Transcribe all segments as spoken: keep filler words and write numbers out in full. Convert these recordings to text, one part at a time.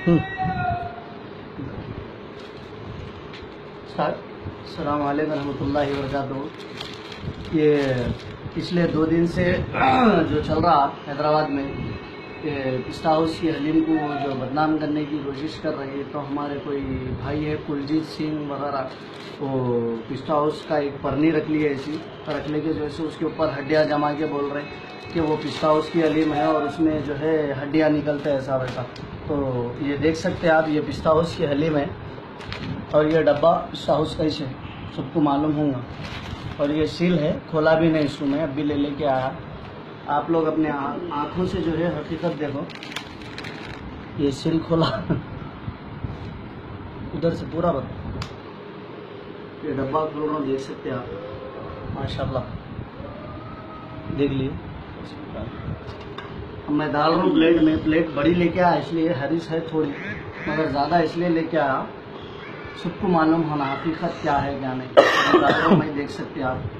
अस्सलाम वालेकुम रहमतुल्लाहि व बरकातहू। ये पिछले दो दिन से जो चल रहा हैदराबाद में पिस्ता हाउस की हलीम को जो बदनाम करने की कोशिश कर रही है, तो हमारे कोई भाई है कुलजीत सिंह वगैरह, वो पिस्ता हाउस का एक परनी रख ली है ऐसी, रख ले के जो है उसके ऊपर हड्डियाँ जमा के बोल रहे हैं कि वो पिस्ता हाउस की हलीम है और उसमें जो है हड्डियाँ निकलते हैं ऐसा वैसा। तो ये देख सकते हैं आप, ये पिस्ता हाउस की हलीम है और ये डब्बा पिस्ता हाउस का ही है, सबको मालूम होगा। और ये सील है, खोला भी नहीं इसको, मैं अभी ले लेके आया। आप लोग अपने आँखों से जो है हकीकत देखो, ये सील खोला उधर से पूरा बता, ये डब्बा खोल रहा हूँ, देख सकते हैं आप, माशाल्लाह देख लिए। अब मैं डाल रहा हूँ प्लेट में, प्लेट बड़ी लेके आया इसलिए, हरीस है थोड़ी मगर ज़्यादा इसलिए लेके आया, सबको मालूम होना हकीकत क्या है क्या नहीं। मैं देख सकते हैं आप,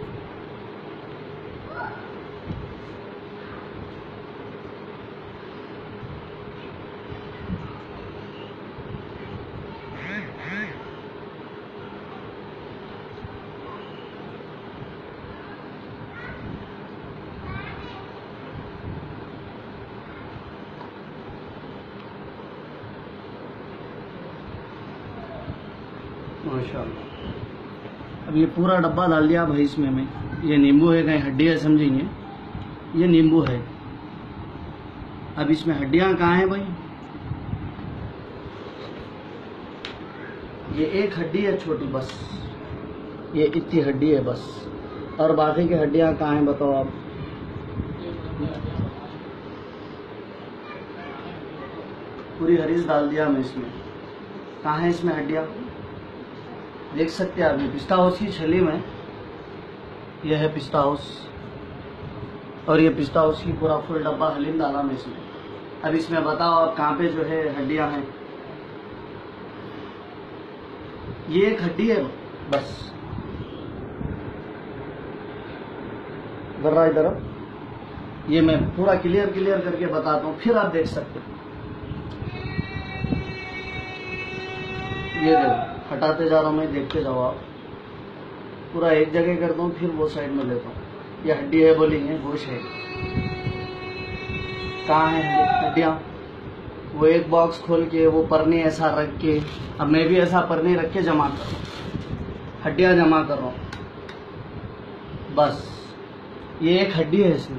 माशाल्लाह। अब ये पूरा डब्बा डाल दिया भाई इसमें मैं। ये नींबू है, कहीं हड्डी है समझेंगे, ये नींबू है। अब इसमें हड्डियां कहाँ हैं भाई? ये एक हड्डी है छोटी बस, ये इतनी हड्डी है बस, और बाकी की हड्डियां कहाँ हैं बताओ आप? पूरी हरीस डाल दिया मैं इसमें, कहाँ है इसमें हड्डियां? देख सकते हैं आप, ये पिस्ता हाउस की छली में, यह है पिस्ता हाउस, और ये पिस्ता हाउस की पूरा फुल डब्बा हलीम डाला मैं इसमें। अब इसमें बताओ आप कहाँ पे जो है हड्डियां हैं? ये एक हड्डी है बस, जरा इधर, ये मैं पूरा क्लियर क्लियर करके बताता हूँ, फिर आप देख सकते हैं। ये देखो, हटाते जा रहा हूँ मैं, देखते जाओ आप, पूरा एक जगह करता हूँ फिर वो साइड में लेता हूँ। ये हड्डी है बोलेंगे, गोश है, कहाँ है हड्डियाँ? वो एक बॉक्स खोल के वो परनी ऐसा रख के, अब मैं भी ऐसा परनी रख के जमा कर रहा हूँ, हड्डियाँ जमा कर रहा हूँ बस। ये एक हड्डी है इसमें।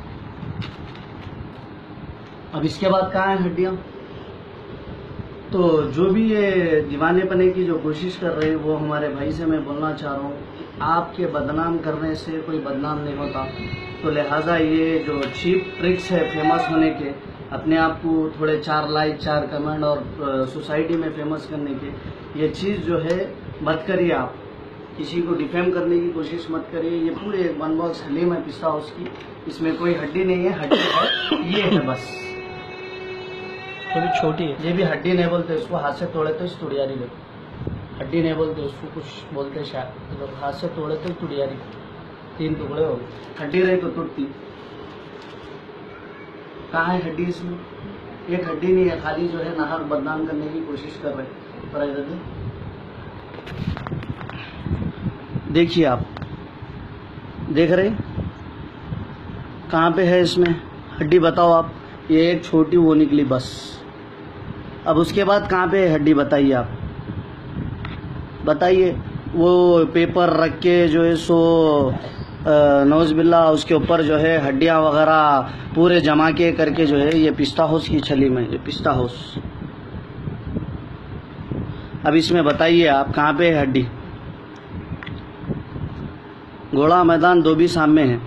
अब इसके बाद कहाँ है हड्डियाँ? तो जो भी ये दीवानेपने की जो कोशिश कर रहे हैं, वो हमारे भाई से मैं बोलना चाह रहा हूँ, आपके बदनाम करने से कोई बदनाम नहीं होता। तो लिहाजा ये जो चीप ट्रिक्स है फेमस होने के, अपने आप को थोड़े चार लाइक चार कमेंट और सोसाइटी में फेमस करने के, ये चीज़ जो है मत करिए आप, किसी को डिफेम करने की कोशिश मत करिए। ये पूरे एक वन बॉक्स हलीम है पिस्ता हाउस की, इसमें कोई हड्डी नहीं है, हड्डी है ये है बस, थोड़ी छोटी है। ये भी हड्डी नहीं बोलते उसको, हाथ से तोड़े तो इस तुड़ियारी देखो, हड्डी नहीं बोलते उसको, कुछ बोलते शायद, लोग हाथ से तोड़े तो तुड़ियारी, तीन टुकड़े हो गए, हड्डी रही तो टूटती। कहाँ है हड्डी इसमें? एक हड्डी नहीं है, खाली जो है नाहक बदनाम करने की कोशिश कर रहे हैं। पर इधर देखिए आप, देख रहे कहाँ पे है इसमें हड्डी बताओ आप? ये एक छोटी वो निकली बस। अब उसके बाद कहाँ पे हड्डी बताइए आप, बताइए। वो पेपर रख के जो है सो नौज बिल्ला उसके ऊपर जो है हड्डियाँ वगैरह पूरे जमा के करके जो है, ये पिस्ता हाउस की छली में, ये पिस्ता हाउस। अब इसमें बताइए आप कहाँ पे है हड्डी? घोड़ा मैदान दो भी सामने है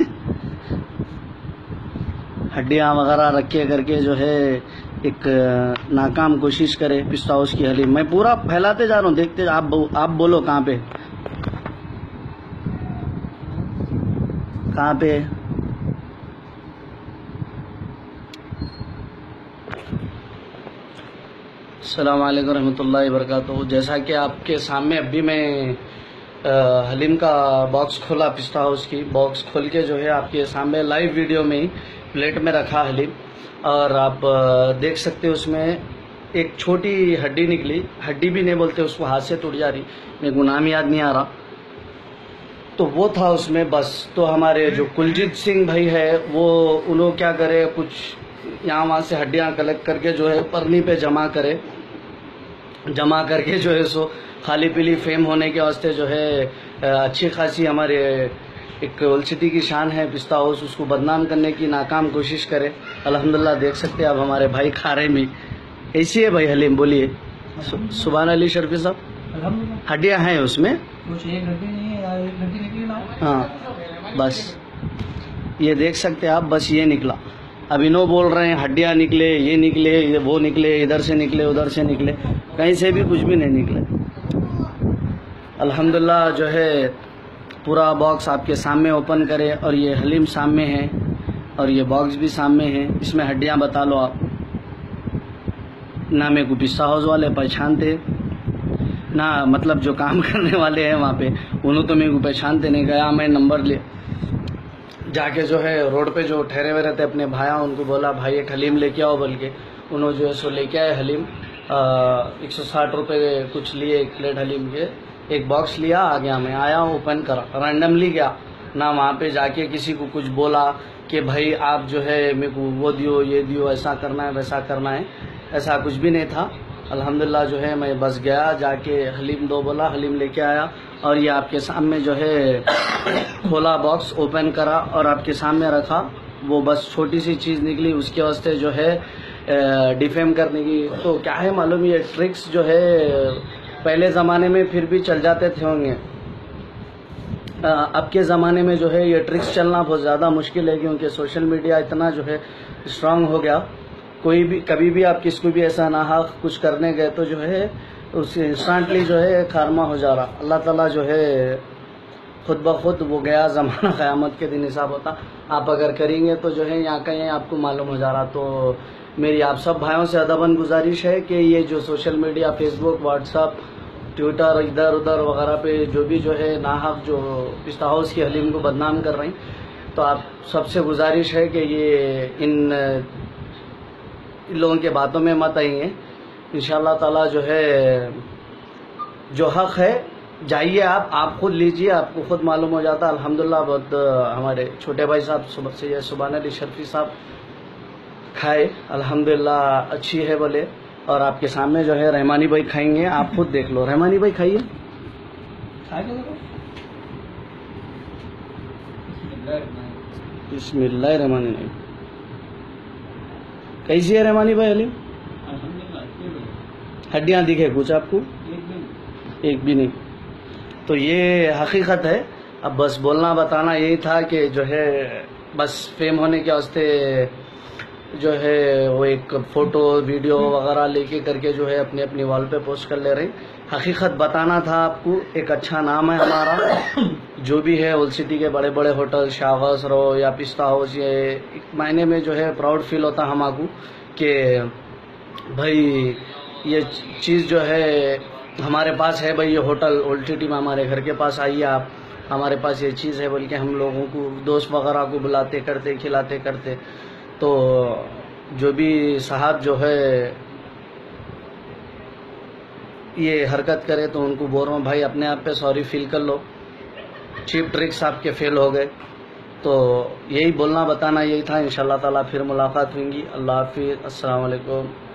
हड्डियाँ वगैरह रखे करके जो है एक नाकाम कोशिश करे पिस्ता हाउस की हलीम। मैं पूरा फैलाते जा रहा हूँ, देखते आप आप बोलो कहाँ पे कहाँ पे? अस्सलाम वालेकुम रहमतुल्लाहि व बरकातहू। जैसा कि आपके सामने अभी मैं आ, हलीम का बॉक्स खोला, पिस्ता हाउस की बॉक्स खोल के जो है आपके सामने लाइव वीडियो में ही प्लेट में रखा हलीम, और आप आ, देख सकते हो उसमें एक छोटी हड्डी निकली, हड्डी भी नहीं बोलते उसको, हाथ से टूट जा रही, मेरे को नाम याद नहीं आ रहा, तो वो था उसमें बस। तो हमारे जो कुलजीत सिंह भाई है वो उन्होंने क्या करे, कुछ यहाँ वहाँ से हड्डियाँ कलेक्ट करके जो है परनी पे जमा करे, जमा करके जो है सो खाली पीली फेम होने के वास्ते जो है अच्छी खासी हमारे एक ओल्ड सिटी की शान है पिस्ता हाउस, उसको बदनाम करने की नाकाम कोशिश करे। अल्हम्दुलिल्लाह देख सकते हैं आप हमारे भाई खा रहे में कैसी है भाई हलीम, बोलिए। सुभान अली शर्फी साहब, हड्डियाँ हैं उसमें, कुछ एक हड्डी नहीं है, एक हड्डी निकली ना। हाँ बस ये देख सकते हैं आप, बस ये निकला। अभी नो बोल रहे हैं हड्डियाँ निकले, ये निकले, ये वो निकले, इधर से निकले, उधर से निकले, कहीं से भी कुछ भी नहीं निकले। अल्हम्दुलिल्लाह जो है पूरा बॉक्स आपके सामने ओपन करे, और ये हलीम सामने है और ये बॉक्स भी सामने है, इसमें हड्डियाँ बता लो आप। ना मेरे को पिस्ता हाउस वाले पहचानते, ना मतलब जो काम करने वाले हैं वहाँ पे उन्होंने तो मेरे को पहचानते नहीं। गया मैं नंबर ले जाके जो है रोड पे जो ठहरे हुए रहते अपने भाया, उनको बोला भाई एक हलीम लेके आओ, बोल के उन्होंने जो है सो लेके आए हलीम। एक सौ साठ रुपये कुछ लिए एक प्लेट हलीम के, एक बॉक्स लिया, आ गया मैं, आया ओपन करा, रैंडमली गया ना, वहाँ पे जाके किसी को कुछ बोला कि भाई आप जो है मेरे को वो दियो, ये दियो, ऐसा करना है वैसा करना है, ऐसा कुछ भी नहीं था। अल्हम्दुलिल्लाह जो है मैं बस गया, जाके हलीम दो बोला, हलीम लेके आया, और ये आपके सामने जो है खोला बॉक्स, ओपन करा और आपके सामने रखा। वो बस छोटी सी चीज़ निकली, उसके वास्ते जो है डिफेम करने की, तो क्या है मालूम, ये ट्रिक्स जो है पहले ज़माने में फिर भी चल जाते थे होंगे, अब के ज़माने में जो है ये ट्रिक्स चलना बहुत ज़्यादा मुश्किल है, क्योंकि सोशल मीडिया इतना जो है स्ट्रांग हो गया। कोई भी कभी भी आप किसको भी ऐसा नाहक कुछ करने गए तो जो है उससे इंस्टेंटली जो है खारमा हो जा रहा। अल्लाह ताला जो है खुद ब खुद वो गया ज़माना, क़यामत के दिन हिसाब होता, आप अगर करेंगे तो जो है यहाँ कहीं आपको मालूम हो जा रहा। तो मेरी आप सब भाइयों से अदबन गुजारिश है कि ये जो social media, Facebook, WhatsApp, Twitter, इधर उधर वगैरह पे जो भी जो है नाहक जो पिस्ता हाउस की हलीम को बदनाम कर रहे हैं, तो आप सबसे गुजारिश है कि ये इन इन लोगों के बातों में मत आइए। इंशाअल्लाह ताला जो है जो हक है जाइए आप आप खुद लीजिए, आपको खुद मालूम हो जाता। अल्हम्दुलिल्लाह बहुत हमारे छोटे भाई साहब सुबह से सुभान अली शर्फी साहब खाए, अल्हम्दुलिल्लाह अच्छी है बोले, और आपके सामने जो है रहमानी भाई खाएंगे, आप खुद देख लो। रहमानी भाई खाइए, बिस्मिल्लाह रहमानी भाई। कैसी है रहमानी भाई हलीम? हड्डियाँ दिखे कुछ आपको? एक भी नहीं। तो ये हकीकत है। अब बस बोलना बताना यही था कि जो है बस फेम होने के वास्ते जो है वो एक फ़ोटो वीडियो वगैरह लेके करके जो है अपनी अपनी वॉल पे पोस्ट कर ले रही। हकीकत बताना था आपको। एक अच्छा नाम है हमारा, जो भी है ओल्ड सिटी के बड़े बड़े होटल, शागस रो या पिस्ता हाउस, ये एक महीने में जो है प्राउड फील होता हमको कि भाई ये चीज़ जो है हमारे पास है, भाई ये होटल ओल्ड सिटी में हमारे घर के पास आइए आप, हमारे पास ये चीज़ है, बल्कि हम लोगों को दोस्त वगैरह को बुलाते करते खिलाते करते। तो जो भी साहब जो है ये हरकत करे तो उनको बोल रहा हूँ भाई अपने आप पे सॉरी फील कर लो, चीप ट्रिक्स आपके फेल हो गए। तो यही बोलना बताना यही था। इंशाल्लाह ताला फिर मुलाकात होंगी। अल्लाह हाफिज़, अस्सलाम वालेकुम।